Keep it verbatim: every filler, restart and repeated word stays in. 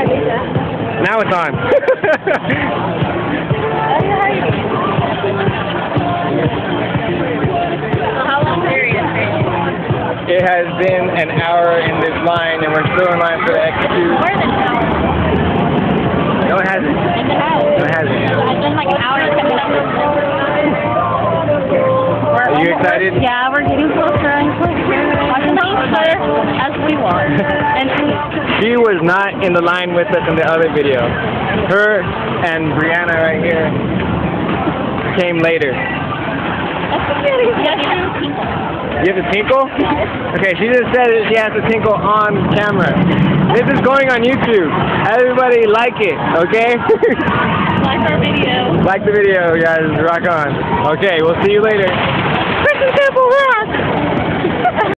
Now it's on. How long period? It has been an hour in this line, and we're still in line for the X two. More than an hour. No, it hasn't. In the house. No, it hasn't. It's been like an hour and ten minutes. Are you excited? Yeah, we're getting closer and closer. Closer as we want. And She was not in the line with us in the other video. Her and Brianna right here came later. You have to tinkle? Okay, she just said that she has to tinkle on camera. This is going on YouTube. Everybody like it, okay? like our video. Like the video, guys. Rock on. Okay, we'll see you later. Christian Temple rock!